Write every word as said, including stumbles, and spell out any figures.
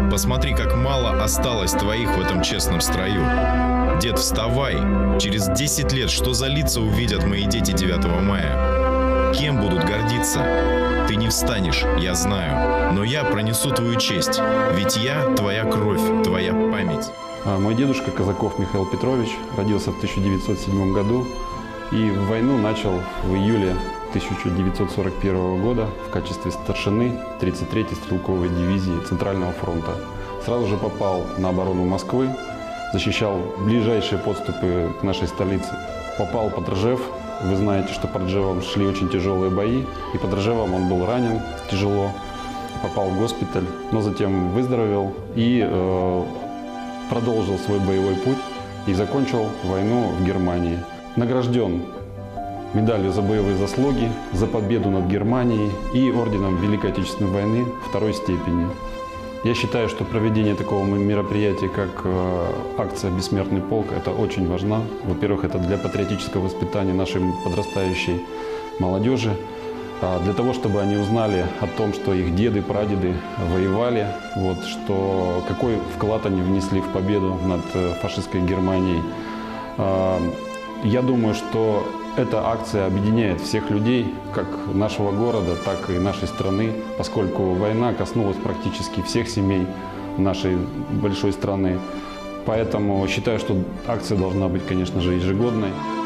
Посмотри, как мало осталось твоих в этом честном строю. Дед, вставай. Через десять лет что за лица увидят мои дети девятого мая? Кем будут гордиться? Ты не встанешь, я знаю. Но я пронесу твою честь. Ведь я твоя кровь, твоя память. Мой дедушка Казаков Михаил Петрович родился в тысяча девятьсот седьмом году и войну начал в июле тысяча девятьсот сорок первого года в качестве старшины тридцать третьей стрелковой дивизии Центрального фронта. Сразу же попал на оборону Москвы, защищал ближайшие подступы к нашей столице. Попал под Ржев. Вы знаете, что под Ржевом шли очень тяжелые бои, и под Ржевом он был ранен тяжело, попал в госпиталь, но затем выздоровел и э, продолжил свой боевой путь и закончил войну в Германии. Награжден медалью за боевые заслуги, за победу над Германией и орденом Великой Отечественной войны второй степени. Я считаю, что проведение такого мероприятия, как э, акция «Бессмертный полк», это очень важно. Во-первых, это для патриотического воспитания нашей подрастающей молодежи, э, для того, чтобы они узнали о том, что их деды, прадеды воевали, вот, что, какой вклад они внесли в победу над э, фашистской Германией. Э, я думаю, что эта акция объединяет всех людей, как нашего города, так и нашей страны, поскольку война коснулась практически всех семей нашей большой страны. Поэтому считаю, что акция должна быть, конечно же, ежегодной.